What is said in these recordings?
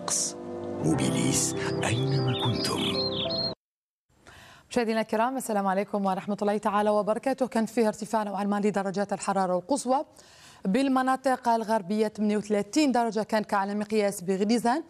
الطقس. موبيليس أينما كنتم. مشاهدينا الكرام، السلام عليكم ورحمة الله تعالى وبركاته. كان فيه ارتفاع نوعا ما لدرجات الحرارة القصوى بالمناطق الغربية. 38 درجة كان كعلى مقياس بغليزان،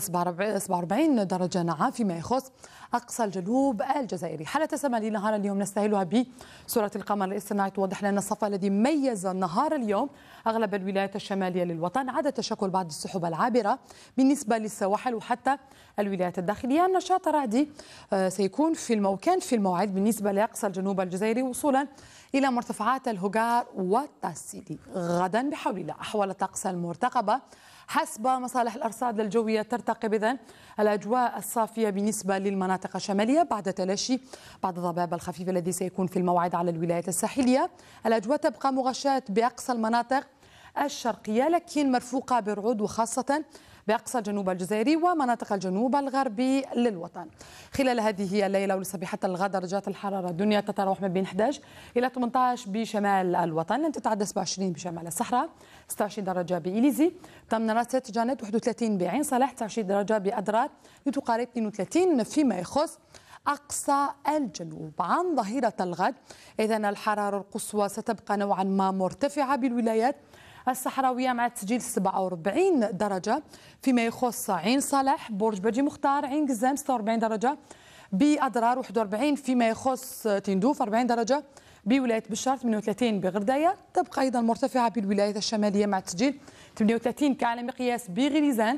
و47 درجة نعم فيما يخص أقصى الجنوب الجزائري. حالة سماء لنهار اليوم نستهلها بصورة القمر الاصطناعي توضح لنا الصفا الذي ميز نهار اليوم أغلب الولايات الشمالية للوطن، عدا تشكل بعض السحب العابرة بالنسبة للسواحل وحتى الولايات الداخلية. النشاط الرعدي سيكون كان في الموعد بالنسبة لأقصى الجنوب الجزائري وصولا إلى مرتفعات الهجار والتاسيلي. غدا بحول الله أحوال الطقس المرتقبة حسب مصالح الأرصاد الجوية. ترتقب إذن الأجواء الصافية بالنسبة للمناطق الشمالية بعد تلاشي بعض الضباب الخفيف الذي سيكون في الموعد على الولايات الساحلية. الأجواء تبقى مغشاة بأقصى المناطق الشرقية لكن مرفوقة برعود، وخاصة بأقصى الجنوب الجزائري ومناطق الجنوب الغربي للوطن. خلال هذه الليلة ولصبيحة الغد درجات الحرارة الدنيا تتراوح ما بين 11 إلى 18 بشمال الوطن، لن تتعدى 27 بشمال الصحراء، 26 درجة بإليزي، تمنرات جانت، 31 بعين صلاح، 29 درجة بأدرار لتقارب 32 فيما يخص أقصى الجنوب. عن ظهيرة الغد إذن الحرارة القصوى ستبقى نوعا ما مرتفعة بالولايات الصحراوية مع تسجيل 47 درجة فيما يخص عين صالح، برج بجي مختار، عين قزام 46 درجة بأدرار، 41 فيما يخص تندوف، 40 درجة بولاية بشار، 38 بغرداية. تبقى أيضا مرتفعة بالولايات الشمالية مع تسجيل 38 كعلى مقياس بغليزان،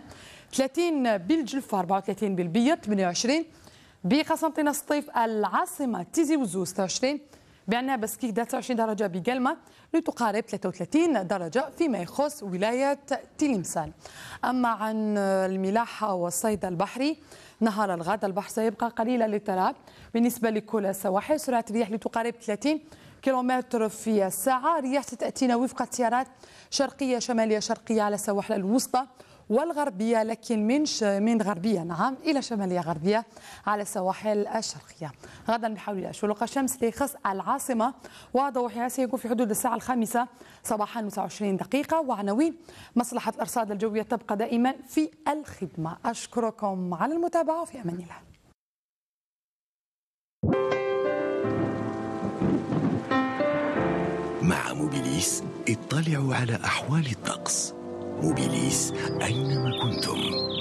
30 بالجلفة، 34 بالبيض، 28 بقسنطينة سطيف العاصمة تيزي وزو، 26 بأنها بسكيك، 29 درجة بقلمة لتقارب 33 درجة فيما يخص ولاية تلمسان. أما عن الملاحة والصيد البحري نهار الغد البحر سيبقى قليل الاضطراب بالنسبة لكل السواحل. سرعة الرياح لتقارب 30 كيلومتر في الساعة. رياح ستأتينا وفق التيارات شرقية شمالية شرقية على السواحل الوسطى والغربية، لكن من غربية نعم إلى شمالية غربية على السواحل الشرقية. غدا بحول الله شروق الشمس ليخص العاصمة وضوحها سيكون في حدود الساعة 5 صباحا 29 دقيقة. وعناوين مصلحة الأرصاد الجوية تبقى دائما في الخدمة. أشكركم على المتابعة وفي أمان الله. مع موبيليس اطلعوا على أحوال الطقس. موبيليس أينما كنتم.